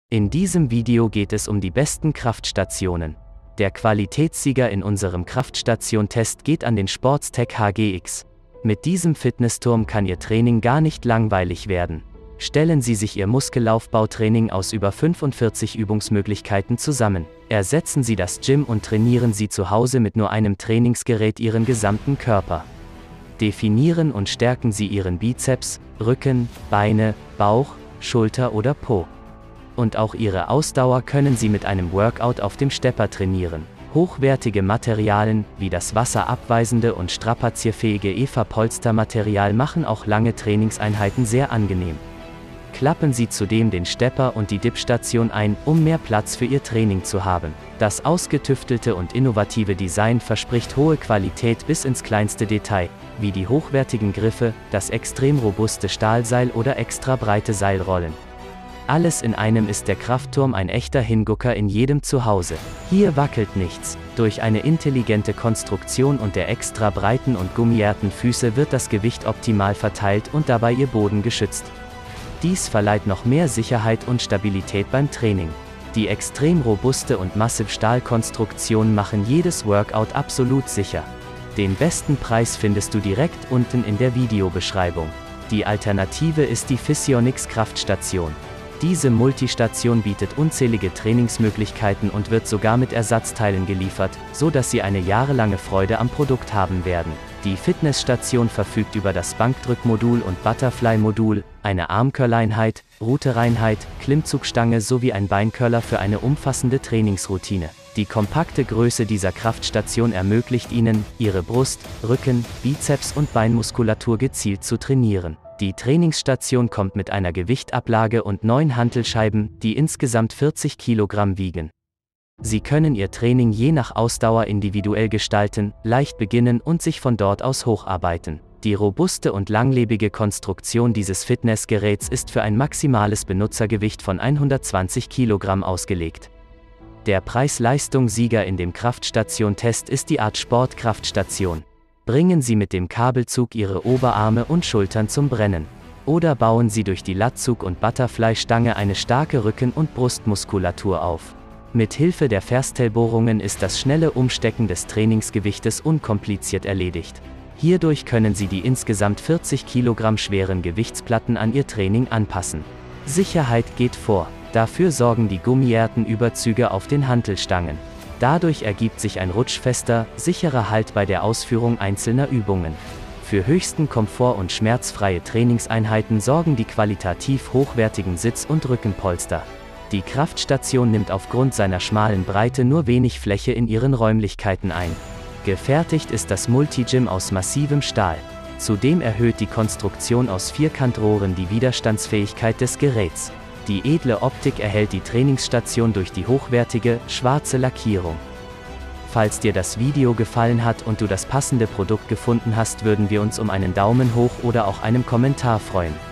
In diesem Video geht es um die besten Kraftstationen. Der Qualitätssieger in unserem Kraftstation-Test geht an den Sportstech HGX. Mit diesem Fitnessturm kann Ihr Training gar nicht langweilig werden. Stellen Sie sich Ihr Muskelaufbautraining aus über 45 Übungsmöglichkeiten zusammen. Ersetzen Sie das Gym und trainieren Sie zu Hause mit nur einem Trainingsgerät Ihren gesamten Körper. Definieren und stärken Sie Ihren Bizeps, Rücken, Beine, Bauch, Schulter oder Po. Und auch Ihre Ausdauer können Sie mit einem Workout auf dem Stepper trainieren. Hochwertige Materialien, wie das wasserabweisende und strapazierfähige EVA-Polstermaterial machen auch lange Trainingseinheiten sehr angenehm. Klappen Sie zudem den Stepper und die Dip-Station ein, um mehr Platz für Ihr Training zu haben. Das ausgetüftelte und innovative Design verspricht hohe Qualität bis ins kleinste Detail, wie die hochwertigen Griffe, das extrem robuste Stahlseil oder extra breite Seilrollen. Alles in einem ist der Kraftturm ein echter Hingucker in jedem Zuhause. Hier wackelt nichts. Durch eine intelligente Konstruktion und der extra breiten und gummierten Füße wird das Gewicht optimal verteilt und dabei Ihr Boden geschützt. Dies verleiht noch mehr Sicherheit und Stabilität beim Training. Die extrem robuste und massive Stahlkonstruktion machen jedes Workout absolut sicher. Den besten Preis findest du direkt unten in der Videobeschreibung. Die Alternative ist die Physionix Kraftstation. Diese Multistation bietet unzählige Trainingsmöglichkeiten und wird sogar mit Ersatzteilen geliefert, so dass Sie eine jahrelange Freude am Produkt haben werden. Die Fitnessstation verfügt über das Bankdrückmodul und Butterfly-Modul, eine Armcurl-Einheit, Rudereinheit, Klimmzugstange sowie ein Beincurler für eine umfassende Trainingsroutine. Die kompakte Größe dieser Kraftstation ermöglicht Ihnen, Ihre Brust, Rücken, Bizeps und Beinmuskulatur gezielt zu trainieren. Die Trainingsstation kommt mit einer Gewichtablage und 9 Hantelscheiben, die insgesamt 40 Kilogramm wiegen. Sie können Ihr Training je nach Ausdauer individuell gestalten, leicht beginnen und sich von dort aus hocharbeiten. Die robuste und langlebige Konstruktion dieses Fitnessgeräts ist für ein maximales Benutzergewicht von 120 Kilogramm ausgelegt. Der Preis-Leistung-Sieger in dem Kraftstation-Test ist die Art Sport-Kraftstation. Bringen Sie mit dem Kabelzug Ihre Oberarme und Schultern zum Brennen. Oder bauen Sie durch die Latzug- und Butterfly-Stange eine starke Rücken- und Brustmuskulatur auf. Mit Hilfe der Verstellbohrungen ist das schnelle Umstecken des Trainingsgewichtes unkompliziert erledigt. Hierdurch können Sie die insgesamt 40 Kilogramm schweren Gewichtsplatten an Ihr Training anpassen. Sicherheit geht vor. Dafür sorgen die gummierten Überzüge auf den Hantelstangen. Dadurch ergibt sich ein rutschfester, sicherer Halt bei der Ausführung einzelner Übungen. Für höchsten Komfort und schmerzfreie Trainingseinheiten sorgen die qualitativ hochwertigen Sitz- und Rückenpolster. Die Kraftstation nimmt aufgrund seiner schmalen Breite nur wenig Fläche in ihren Räumlichkeiten ein. Gefertigt ist das Multigym aus massivem Stahl. Zudem erhöht die Konstruktion aus Vierkantrohren die Widerstandsfähigkeit des Geräts. Die edle Optik erhält die Trainingsstation durch die hochwertige, schwarze Lackierung. Falls dir das Video gefallen hat und du das passende Produkt gefunden hast, würden wir uns um einen Daumen hoch oder auch einen Kommentar freuen.